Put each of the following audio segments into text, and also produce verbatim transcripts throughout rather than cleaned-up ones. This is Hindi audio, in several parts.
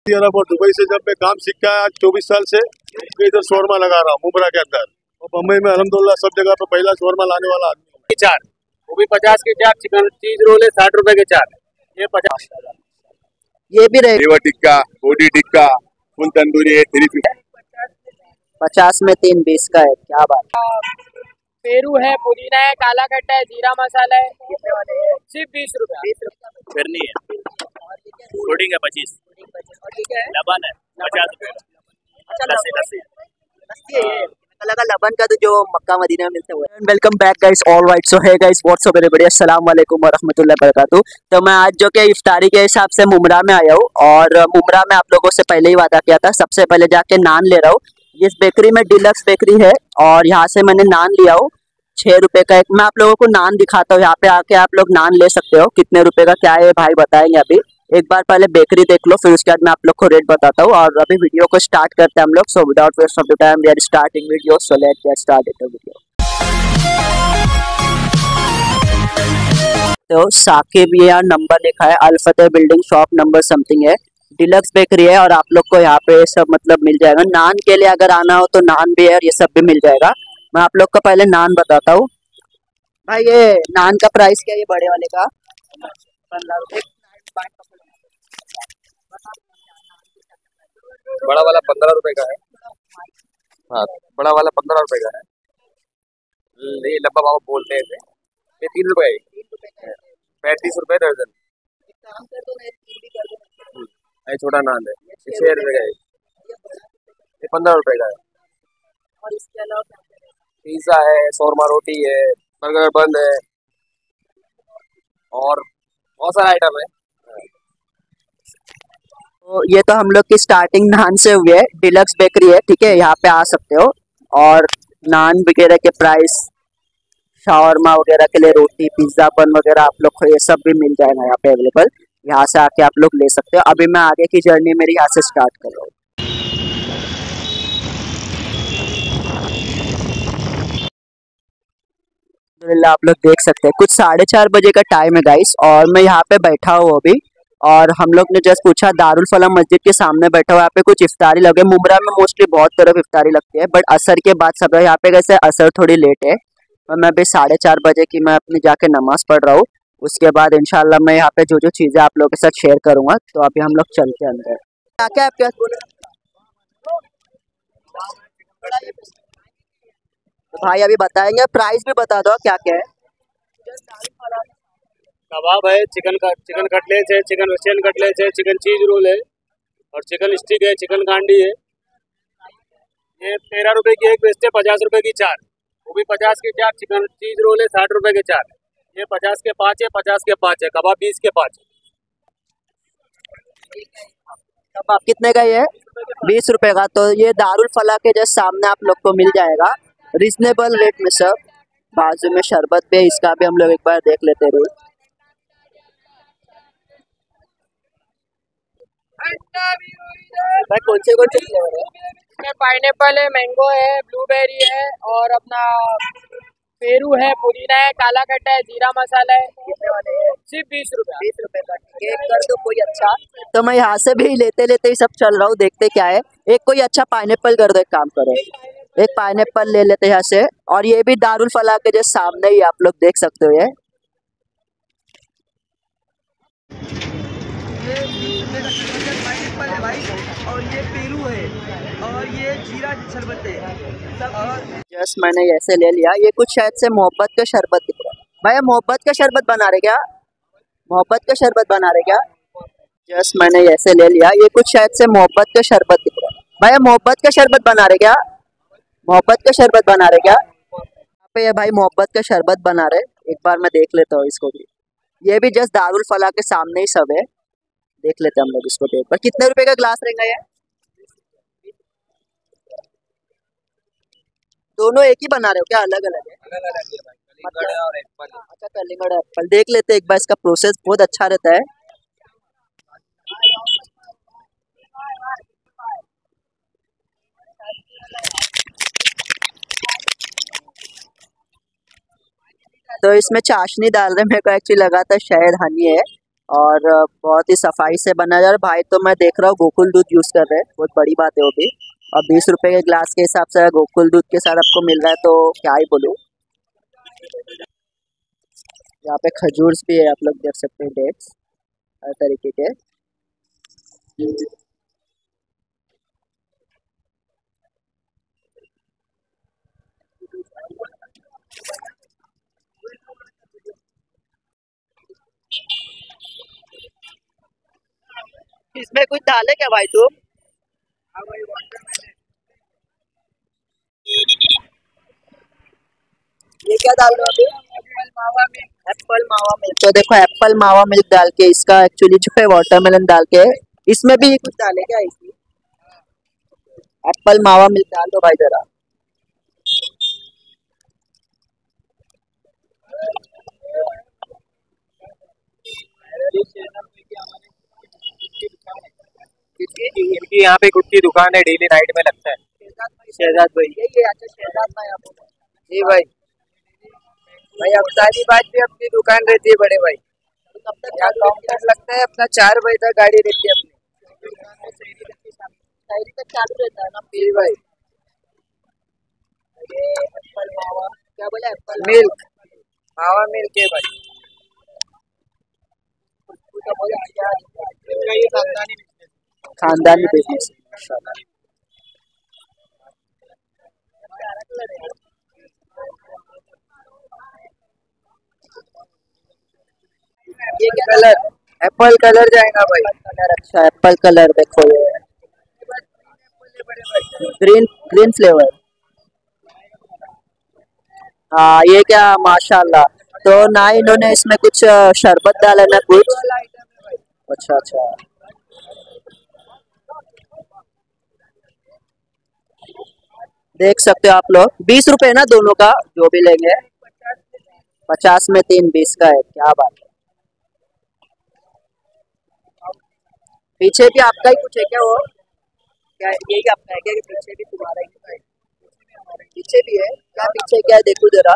और दुबई से जब मैं काम सीख के आया आज चौबीस साल से इधर शोरमा लगा रहा हूँ मुमरा के अंदर, और बम्बई में अल्हम्दुलिल्लाह सब जगह पे पहला शोरमा लाने वाला आदमी। चार वो भी पचास के चार, चिकन चीज रोल है साठ रुपए के चार, ये पचास। ये भी रहे लीवर टिक्का, बोटी टिक्का, फुल तंदूरी है थ्री फिफ्टी। पचास में तीन बीस का है, क्या बात। पेरू है, पुदीना है, काला खट्टा है, जीरा मसाला है, सिर्फ बीस रुपए। फिरनी है, पुडिंग है पच्चीस, लबन है पचास रुपए, लस्सी लस्सी लगा लबन का तो जो मक्का मदीना में मिलता है। Welcome back guys, all right. So है गाइस, व्हाट्स अप एवरीबॉडी, अस्सलाम वालेकुम व रहमतुल्लाहि व बरकातहू। तो मैं आज जो कि इफ्तारी के हिसाब से मुमरा में आया हूँ, और मुमरा में आप लोगों से पहले ही वादा किया था, सबसे पहले जाके नान ले रहा हूँ। इस बेकरी में डिलक्स बेकरी है, और यहाँ से मैंने नान लिया हूँ छः रुपये का एक। मैं आप लोगों को नान दिखाता हूँ, यहाँ पे आके आप लोग नान ले सकते हो। कितने रुपए का क्या है भाई बताएंगे अभी। एक बार पहले बेकरी देख लो, फिर उसके बाद मैं आप लोग को रेट बताता हूँ। और अभी वीडियो को स्टार्ट करते हैं हम लोग। So without waste of the time we are starting video, so let's get started the video. तो साकिब ये यहाँ नंबर लिखा है, Alfateh building shop number something है, डिलक्स बेकरी है। और आप लोग को यहाँ पे सब मतलब मिल जाएगा। नान के लिए अगर आना हो तो नान भी है, और ये सब भी मिल जाएगा। मैं आप लोग को पहले नान बताता हूँ। भाई ये नान का प्राइस क्या है, ये बड़े वाले का? पंद्रह रुपये। बड़ा वाला पंद्रह रुपए का है। हाँ, बड़ा वाला पंद्रह रुपए का है। ये लंबा बाबा बोलते हैं, ये तीन रुपए है, पैंतीस रुपए दर्जन। ये छोटा नान है, छह रुपए का है। ये पंद्रह रुपए का है। और इसके अलावा पिज्जा है, शोरमा रोटी है, बर्गर बन है, और बहुत सारा आइटम है। तो ये तो हम लोग की स्टार्टिंग नान से हुई है। डिलक्स बेकरी है, ठीक है, यहाँ पे आ सकते हो। और नान वगैरह के प्राइस, शावरमा वगैरह के लिए रोटी, पिज्जा बन वगैरह आप लोग को ये सब भी मिल जाएगा यहाँ पे अवेलेबल। यहाँ से आके आप लोग ले सकते हो। अभी मैं आगे की जर्नी मेरी यहाँ से स्टार्ट कर रहा हूँ। आप लोग देख सकते हैं कुछ साढ़े चार बजे का टाइम है गाइस, और मैं यहाँ पे बैठा हूँ अभी। और हम लोग ने जस्ट पूछा, दारुल फलाह मस्जिद के सामने बैठा हुआ। यहाँ पे कुछ इफ्तारी लगे। मुमरा में मोस्टली बहुत तरफ इफ्तारी लगती है, बट असर के बाद सब यहाँ पे कैसे असर थोड़ी लेट है। और मैं अभी साढ़े चार बजे की मैं अपनी जाके नमाज पढ़ रहा हूँ। उसके बाद इंशाल्लाह मैं यहाँ पे जो जो चीज़ें आप लोगों के साथ शेयर करूँगा। तो अभी हम लोग चलते हैं अंदर। क्या क्या आपके पास बोले तो भाई अभी बताएंगे, प्राइस भी बता दो क्या क्या है। कबाब है, चिकन का चिकन कटलेट है, चिकन वेस्टर्न कटलेट है, चिकन चीज रोल है, और चिकन स्टिक है, चिकन कांडी है। ये तेरह रुपए की एक बेचते, पचास रुपए की चार, वो भी पचास के चार। चिकन चीज रोल है साठ रुपए के चार, ये पचास के पाँच है, पचास के पाँच है। कबाब बीस के पाँच। कबाब कितने का ये? बीस रुपए का। तो ये दारुल फलाह के जस्ट सामने आप लोग को मिल जाएगा रिजनेबल रेट में सब। बाजू में शरबत भी है, इसका भी हम लोग एक बार देख लेते हैं रूल। भाई कौन से कौन से फ्लेवर है? इसमें पाइनएप्पल है, मैंगो है, ब्लूबेरी है, और अपना पेरू है, पुदीना है, काला खट्टा है, जीरा मसाला है। सिर्फ बीस रुपए। बीस रुपए का केक कर दो कोई अच्छा। तो मैं यहाँ से भी लेते लेते ही सब चल रहा हूँ, देखते क्या है। एक कोई अच्छा पाइनएप्पल कर दो, एक काम करो, एक पाइनएप्पल ले लेते यहाँ से। और ये भी दारुल फलाह के जैसे सामने ही आप लोग देख सकते हो। ये पाइनएप्पल है भाई, और ये पेरू है, और ये जीरा शरबत है। और जस्ट मैंने ऐसे ले लिया। ये कुछ शायद से मोहब्बत का शरबत दिख रहा है। भाई मोहब्बत का शरबत बना रहे क्या? मोहब्बत का शरबत बना रहे क्या? जस्ट मैंने ऐसे ले लिया। ये कुछ शायद से मोहब्बत का शरबत दिख रहा है। भाई मोहब्बत का शरबत बना रहे क्या? मोहब्बत का शरबत बना रहे क्या? यहाँ पे ये भाई मोहब्बत का शरबत बना रहे। एक बार मैं देख लेता हूँ इसको भी। ये भी जस्ट दारुल फलाह के सामने ही सब है, देख लेते हैं हम लोग इसको। देख पर कितने रुपए का ग्लास रहेगा ये? दोनों एक ही बना रहे हो क्या? अलग अलग है? अलग अलग है भाई, कलिंगड़ और एप्पल। अच्छा कलिंगड़ एप्पल देख लेते हैं एक बार। इसका प्रोसेस बहुत अच्छा रहता है। तो इसमें चाशनी डाल रहे, मेरे को एक्चुअली लगा था शायद हनी है, और अ, बहुत ही सफाई से बनाया जा रहा है। भाई तो मैं देख रहा हूँ गोकुल दूध यूज़ कर रहे हैं, बहुत बड़ी बात है वो भी। और बीस रुपए के ग्लास के हिसाब से गोकुल दूध के साथ आपको मिल रहा है तो क्या ही बोलूँ। यहाँ पे खजूर भी है, आप लोग देख सकते हैं, डेट्स हर तरीके के। इसमें कुछ डाले क्या भाई तुम? ये क्या डाल रहे हो अभी? एप्पल मावा मिल्क। एप्पल मावा मिल्क। तो देखो एप्पल मावा मिल्क डाल के इसका एक्चुअली जो है वाटरमेलन डाल के इसमें भी कुछ डाले क्या? इसमें एप्पल मावा मिल्क डाल दो भाई जरा। इनकी यहाँ पे गुड की दुकान है, डेली नाइट में लगता है। शहजाद भाई ये अच्छा शहजाद भाई आप जी भाई। भाई अब सारी बात भी अपनी दुकान रहती है बड़े भाई। कब तक यहाँ काउंटर लगता है अपना, चार बजे तक गाड़ी रहती है अपनी। शायरी तक चालू रहता है ना? जी भाई। ये एप्पल मावा क्या बोला? एप्पल मिल्क, मावा मिल्क है भाई। खानदानी बिजनेस माशाल्लाह। ये कलर एप्पल कलर जाएगा भाई। कलर अच्छा, एप्पल कलर देखो ये ग्रीन ग्रीन फ्लेवर। हाँ ये क्या माशाल्लाह। तो ना इन्होंने इसमें कुछ अ, शरबत डाला ना कुछ? अच्छा अच्छा। देख सकते हो आप लोग, बीस रुपए ना दोनों का, जो भी लेंगे। पचास में तीन, बीस का है, क्या बात है। पीछे भी आपका ही कुछ है क्या? वो क्या यही आपका है क्या कि पीछे भी तुम्हारा ही है? पीछे भी है क्या? पीछे क्या है देखो जरा।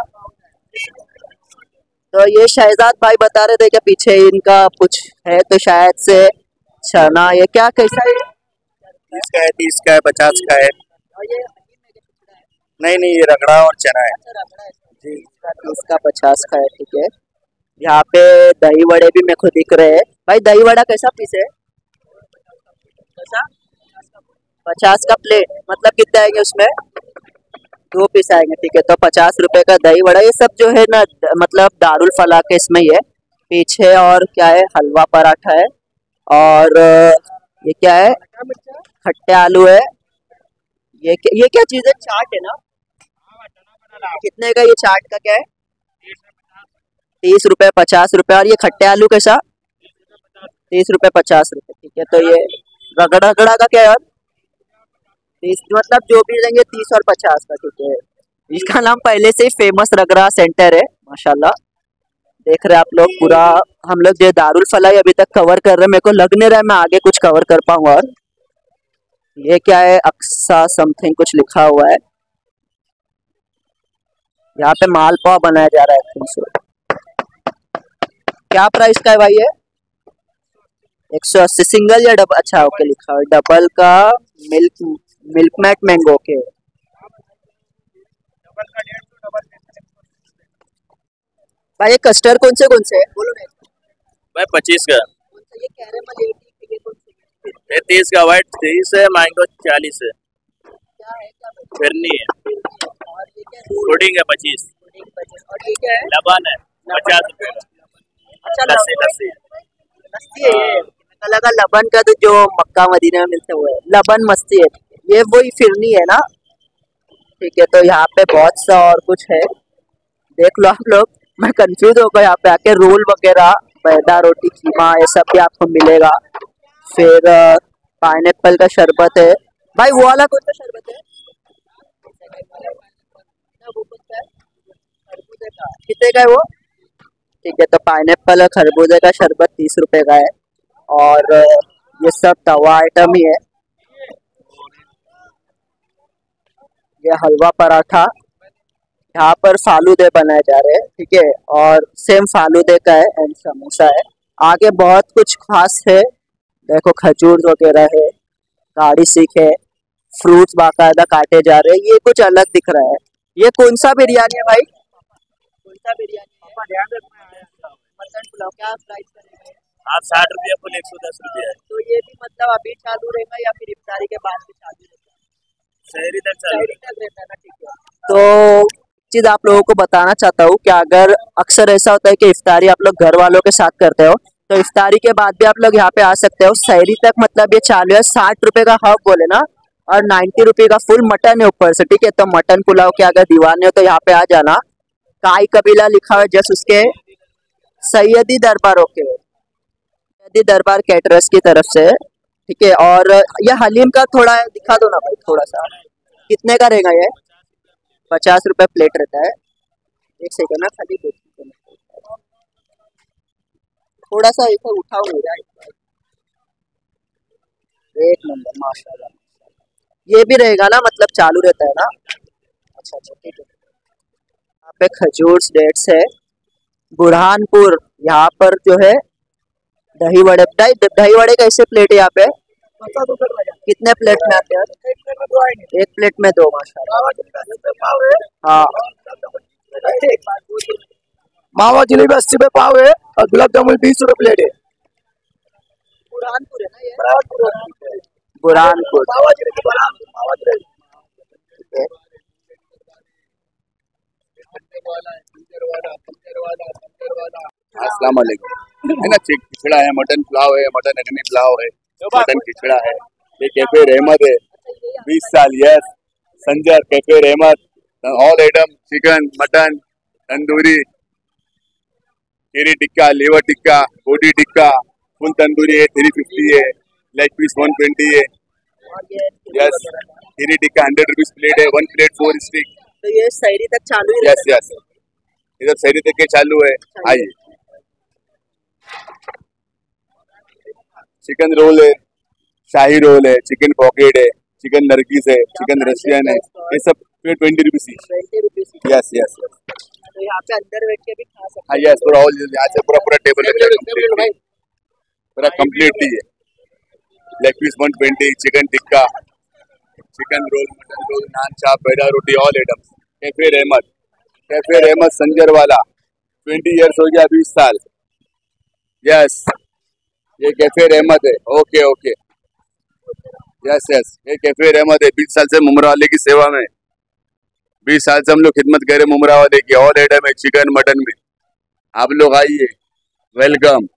तो ये शहजाद भाई बता रहे थे कि पीछे इनका कुछ है तो शायद से चना, ये क्या कैसा है? तीस का है, तीस का है, पचास का है। और ये नहीं नहीं, ये रगड़ा और चना है। जी तीस का पचास का है, ठीक है। यहाँ पे दही वड़े भी मेरे को दिख रहे हैं। भाई दही वड़ा कैसा पीस है? कैसा? पचास का प्लेट, मतलब कितना आएंगे उसमें? दो पीस आएंगे, ठीक है। तो पचास रुपए का दही वड़ा, ये सब जो है ना मतलब दारुल फला के इसमें ही है। पीछे और क्या है? हलवा पराठा है। और अ, ये क्या है? खट्टे आलू है। ये क्या, ये क्या चीज़ है? चाट है ना? कितने का ये चाट का क्या है? तीस रुपए, पचास रुपए। और ये खट्टे आलू कैसा? तीस रुपए, पचास रुपए, ठीक है। तो ये रगड़ा रगड़ा का क्या है यार? तीस, मतलब जो भी लेंगे तीस और पचास का, ठीक है। इसका नाम पहले से ही फेमस रगड़ा सेंटर है माशाल्लाह। देख रहे हैं आप लोग पूरा। हम लोग जो दारुल फलाई अभी तक कवर कर रहे हैं, मेरे को लग नहीं रहा है मैं आगे कुछ कवर कर पाऊंगा। और ये क्या है? अक्सा समथिंग कुछ लिखा हुआ है। यहाँ पे मालपुआ बनाया जा रहा है। तीन सौ, क्या प्राइस का है भाई ये? एक सौ अस्सी सिंगल या डबल? अच्छा ओके, लिखा हुआ है डबल का। मिल्क मिल्क मैट मैंगो के। भाई ये कस्टर्ड कौन से कौन से है? बोलो ना। भाई पच्चीस का, ये कैरेमल एटी ये कौन से? ये तीस का, वाइट तीस है, मैंगो चालीस है, क्या है? क्या बोलते फिरनी है, हैं? और ये क्या है? पुडिंग है पच्चीस, पुडिंग पच्चीस। और ये क्या है? लबान है पचास रुपए का, अच्छा लस्सी लस्सी लस्सी है ये। मेरे को लगा लबन का तो जो मक्का मदीना में मिलता है वो है। लबन मस्ती है, ये वही फिरनी है ना? ठीक है। तो यहाँ पे बहुत सा और कुछ है, देख लो आप लोग। मैं कंफ्यूज हो गया यहाँ पे आके। रोल वगैरह, मैदा रोटी, कीमा, ये सब भी आपको मिलेगा। फिर पाइनएप्पल का शरबत है। भाई वो वाला कौन सा शरबत है? कितने का है वो? ठीक है। तो पाइनएप्पल और खरबूजे का शरबत तीस रुपए का है। और अ, ये सब तवा आइटम ही है। ये हलवा पराठा, यहाँ पर फालूदे बनाए जा रहे हैं, ठीक है। और सेम फालूदे का है एंड समोसा है। आगे बहुत कुछ खास है, देखो खजूर वगैरह है, गाड़ी सीख है, फ्रूट्स बाकायदा काटे जा रहे हैं। ये कुछ अलग दिख रहा है। ये कौन सा बिरयानी है भाई? कौन सा बिरयानी है? मटन पुलाव क्या प्राइस करेंगे? आप साठ रुपये फुल, एक सौ दस रुपये है। तो ये भी मतलब अभी चालू रहेगा या फिर इफ्तारी के बाद भी चालू रहेगा? शहरी तक चालू शहरी तक रहता है ना, ठीक है। तो चीज आप लोगों को बताना चाहता हूँ कि अगर अक्सर ऐसा होता है कि इफ्तारी आप लोग घर वालों के साथ करते हो, तो इफ्तारी के बाद भी आप लोग यहाँ पे आ सकते हो। शहरी तक मतलब ये चालू है। साठ रुपए का हक बोले ना, और नाइन्टी रुपए का फुल मटन है ऊपर से, ठीक है। तो मटन पुलाव के अगर दीवाने हो तो यहाँ पे आ जाना। काई कबीला लिखा हुआ है जस्ट उसके सैयदी दरबार, ओके, सैयदी दरबार कैटरर्स की तरफ से, ठीक है। और ये हलीम का थोड़ा दिखा दो ना भाई, थोड़ा सा कितने का रहेगा ये? पचास रुपए प्लेट रहता है। एक सेकंड ना, खाली थोड़ा सा इसे उठाओ मेरा, एक नंबर माशाल्लाह। ये भी रहेगा ना, मतलब चालू रहता है ना? अच्छा अच्छा, ठीक है। यहाँ पे खजूर डेट्स है। बुरहानपुर यहाँ पर जो है दही वड़े, दही दही वड़े कैसे प्लेट है यहाँ पे? कितने प्लेट में आते हैं? एक प्लेट में दो, माशाल्लाह। हाँ, मावा जलेबी अस्सी रुपए पाव है और गुलाब जामुन बीस रुपए प्लेट है। बुरहानपुर है ना ये? बुरहानपुर। अस्सलाम वालेकुम। है ना, चिक खिचड़ा है, मटन पुलाव है, मटन अग्नि पुलाव है, मटन खिचड़ा है। ये कैफे रहमत है, बीस साल yes Sanjar cafe Rahmat. All item chicken, mutton, tandoori, खीरी टिक्का, लीवर टिक्का, बोटी टिक्का, फुल तंदूरी है थ्री फिफ्टी है, लेग पीस वन ट्वेंटी है। यस, खीरी टिक्का हंड्रेड रुपीज प्लेट है, वन प्लेट फोर स्टिक। तो ये शहरी तक चालू ही यस यस, इधर शहरी तक के चालू है। आइए, चिकन रोल है, शाही रोल है, चिकन पॉकेट है, चिकन नरगिस है, चिकन रशियन है, ये सब twenty rupees. Twenty rupees. Yes yes yes, तो यहाँ पे अंदर बैठ के भी खा सकते हाँ यस, पूरा ऑल यहाँ से पूरा पूरा टेबल है, पूरा कम्प्लीटली है। Leg piece one twenty, chicken tikka, chicken roll, mutton roll, naan चाप, पैदा रोटी, all items. Cafe Rahmat, cafe Rahmat Sanjar वाला, ट्वेंटी इयर्स हो गया, बीस साल। यस, ये कैफे रहमत है। ओके ओके, यस यस, ये कैफे रहमत है। बीस साल से मुमरा वाले की सेवा में, बीस साल से हम लोग खिदमत करें मुमरा वाले की। ऑल आइटम है चिकन मटन में, आप लोग आइए, वेलकम।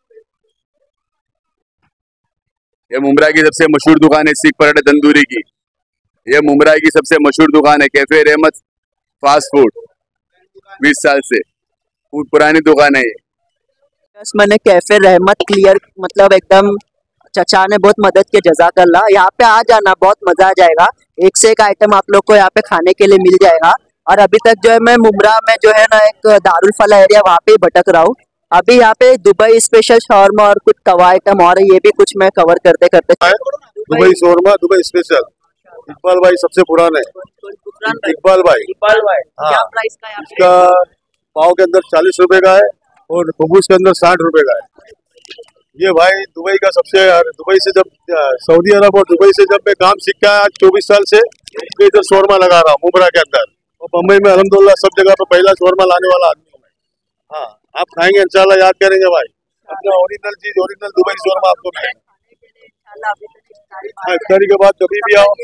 ये मुमरा की सबसे मशहूर दुकान है सीख पराठे तंदूरी की। ये मुमरा की सबसे मशहूर दुकान है कैफे रहमत फास्ट फूड, बीस साल से पुरानी दुकान है ये। बस मैंने कैफे रहमत क्लियर, मतलब एकदम चचा ने बहुत मदद की, जज़ाकल्लाह। यहाँ पे आ जाना, बहुत मजा आ जाएगा। एक से एक आइटम आप लोग को यहाँ पे खाने के लिए मिल जाएगा। और अभी तक जो है मैं मुमरा में जो है ना एक दारुल फला एरिया वहाँ पे भटक रहा हूँ। अभी यहाँ पे दुबई स्पेशल शॉर्मा और कुछ तवा आइटम और ये भी कुछ मैं कवर करते करते Dubai shawarma, Dubai special. Iqbal भाई सबसे पुराना है, इकबाल भाई। इकबाल भाई, हाँ, क्या प्राइस का है? इसका पाव के अंदर चालीस रुपए का है और खबूज के अंदर साठ रुपए का है। ये भाई दुबई का सबसे, दुबई से जब सऊदी अरब और दुबई से जब मैं काम सीख के आज चौबीस साल से इधर शोरमा लगा रहा हूँ मुमरा के अंदर, और बम्बई में अल्हम्दुलिल्लाह सब जगह पे पहला शोरमा लाने वाला आदमी हूँ मैं। हाँ, आप खाएंगे इंशाल्लाह, याद करेंगे भाई। अपना ओरिजिनल चीज, ओरिजिनल दुबई शोरमा आपको मिलेगा। इफ्तारी के बाद कभी भी आओ,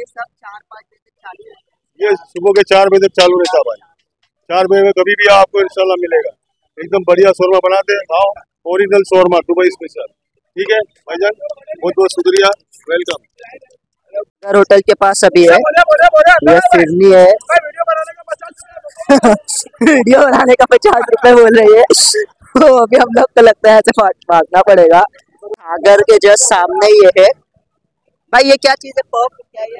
ये सुबह के चार बजे तक चालू रहता है भाई। चार बजे में कभी भी आओ, आपको इंशाल्लाह मिलेगा। एकदम बढ़िया शोरमा बनाते हैं, खाओ, ओरिजिनल शोरमा दुबई स्पेशल। ठीक है भाईजान, बहुत बहुत शुक्रिया, वेलकम। होटल के पास अभी है, ये फिरनी है। वीडियो बनाने का पचास रुपए बोल रही है। तो अभी हम लोग को लगता है ऐसे भागना पड़ेगा। सागर के जस्ट सामने ये है भाई। ये क्या चीज है? पफ क्या है?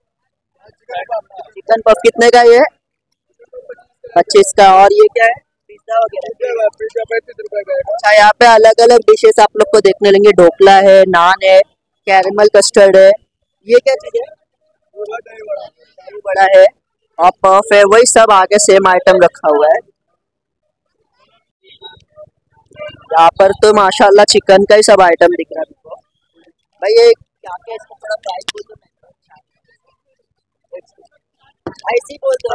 चिकन पफ कितने का ये? पच्चीस का। और ये क्या है? पिज्जा वगैरह। अच्छा, यहाँ पे अलग अलग डिशेस आप लोग को देखने लेंगे। ढोकला है, नान है, कैरेमल कस्टर्ड है। ये क्या चीज है? दही बड़ा है और पफ है। वही सब आगे सेम आइटम रखा हुआ है। यहाँ पर तो माशाल्लाह चिकन का ही सब आइटम दिख रहा है मेरे को। भाई ये क्या क्या इसका थोड़ा प्राइस बोल दो। ऐसे ही बोल दो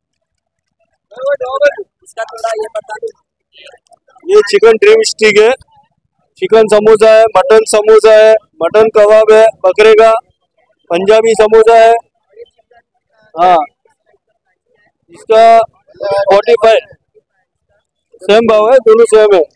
इसका थोड़ा ये बता दो। ये चिकन ड्रीम स्टिक है, चिकन समोसा है, मटन समोसा है, मटन कबाब है, बकरे का पंजाबी समोसा है। हाँ, इसका फोर्टी फाइव सेम भाव है, दोनों सेम है।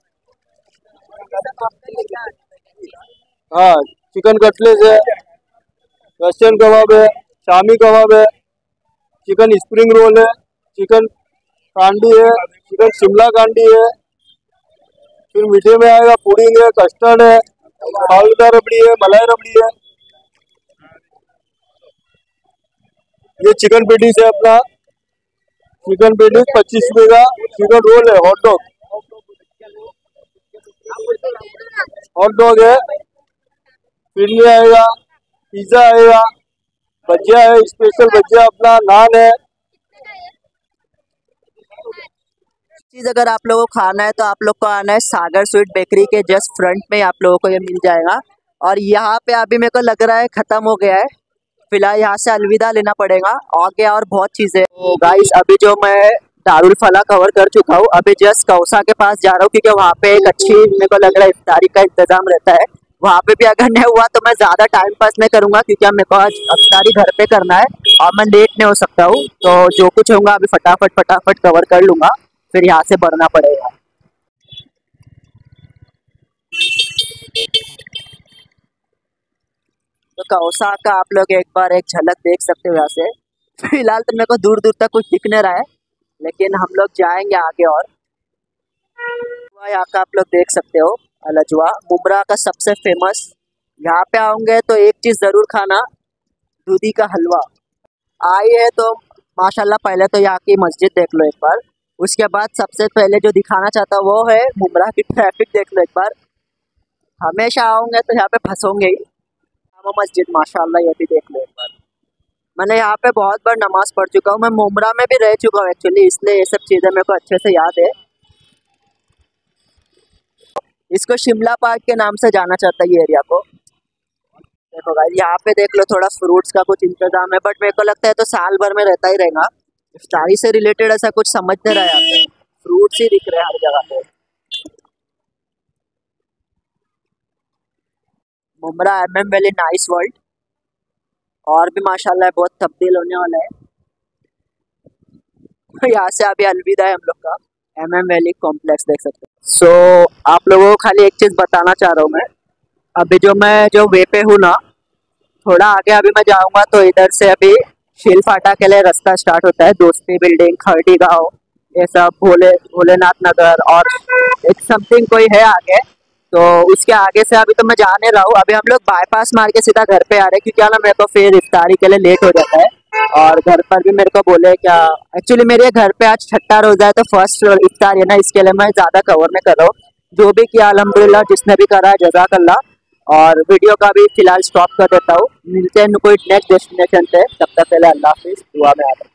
हाँ, चिकन कटलेट है, वेस्टर्न कबाब है, शामी कबाब है, चिकन स्प्रिंग रोल है, चिकन कांडी है, चिकन शिमला कांडी है। फिर मीठे में आएगा पुडिंग है, कस्टर्ड है, फालूदा रबड़ी है, मलाई रबड़ी है। ये चिकन पेटीज है अपना, चिकन पेटीज पच्चीस रुपए का। चिकन रोल है, हॉट डॉग हॉट डॉग है, फिरनी आएगा, पिज्जा आएगा, भजिया है, स्पेशल भजिया अपना, नान है। चीज अगर आप लोगों को खाना है तो आप लोग को आना है सागर स्वीट बेकरी के जस्ट फ्रंट में, आप लोगों को ये मिल जाएगा। और यहाँ पे अभी मेरे को लग रहा है खत्म हो गया है, फिलहाल यहाँ से अलविदा लेना पड़ेगा। आगे और बहुत चीजें। तो गाइस अभी जो मैं दारुल फला कवर कर चुका हूँ, अभी जस्ट कौसा के पास जा रहा हूँ क्योंकि वहाँ पे एक अच्छी मेरे को लग रहा है इफ्तारी का इंतजाम रहता है। वहाँ पे भी अगर नहीं हुआ तो मैं ज्यादा टाइम पास नहीं करूंगा क्योंकि मेरे को आज इफ्तारी घर पे करना है और मैं लेट नहीं हो सकता हूँ। तो जो कुछ होगा अभी फटाफट फटाफट कवर कर लूंगा, फिर यहाँ से बढ़ना पड़ेगा। तो कौसा का आप लोग एक बार एक झलक देख सकते हो यहाँ से। फिलहाल तो मेरे को दूर दूर तक कुछ दिख नहीं रहा है, लेकिन हम लोग जाएंगे आगे। और यहाँ का आप लोग देख सकते हो अलजवा, मुमरा का सबसे फेमस। यहाँ पे आओगे तो एक चीज़ ज़रूर खाना, दूधी का हलवा। आई है तो माशाल्लाह पहले तो यहाँ की मस्जिद देख लो एक बार, उसके बाद सबसे पहले जो दिखाना चाहता हूँ वो है मुमरा की ट्रैफिक देख लो एक बार। हमेशा आओगे तो यहाँ पे फंसोगे ही। जामा मस्जिद माशाल्लाह ये भी देख लो एक बार। मैंने यहाँ पे बहुत बार नमाज पढ़ चुका हूँ, मैं मुमरा में भी रह चुका हूँ एक्चुअली, इसलिए ये सब चीज़ें मेरे को अच्छे से याद है। इसको शिमला पार्क के नाम से जाना चाहता है ये एरिया को। देखो गाइस यहाँ पे देख लो थोड़ा फ्रूट्स का कुछ इंतजाम है, बट मेरे को लगता है तो साल भर में रहता ही रहेगा। इफ्तारी से रिलेटेड ऐसा कुछ समझ नहीं रहा है, यहाँ पे फ्रूट्स ही दिख रहे हैं हर जगह पे। Mumbra M M valley nice world, और भी माशाल्लाह बहुत तब्दील होने वाला है। यहाँ से अभी अलविदा है हम लोग का, एम एम वैली कॉम्प्लेक्स देख सकते हैं। सो so, आप लोगों को खाली एक चीज़ बताना चाह रहा हूँ मैं, अभी जो मैं जो वे पे हूँ ना, थोड़ा आगे अभी मैं जाऊँगा तो इधर से अभी शील फाटा के लिए रास्ता स्टार्ट होता है। दोस्ती बिल्डिंग, खरडी गाँव, ये सब भोले भोलेनाथ नगर और एक समथिंग कोई है आगे, तो उसके आगे से अभी तो मैं जाने रहा हूँ। अभी हम लोग बाईपास मार के सीधा घर पे आ रहे हैं क्योंकि ना मेरे को फिर इफ्तारी के लिए लेट हो जाता है। और घर पर भी मेरे को बोले क्या, एक्चुअली मेरे घर पे आज छठा रोजा है तो फर्स्ट इफ्तार है ना, इसके लिए मैं ज़्यादा कवर नहीं कर रहा हूँ। जो भी किया अल्हम्दुलिल्लाह, जिसने भी करा है जज़ाकल्लाह। और वीडियो का भी फिलहाल स्टॉप कर देता हूँ, मिलते हैं कोई नेक्स्ट डेस्टिनेशन पे, तब तक पहले अल्लाह हाफिज़, दुआ में आ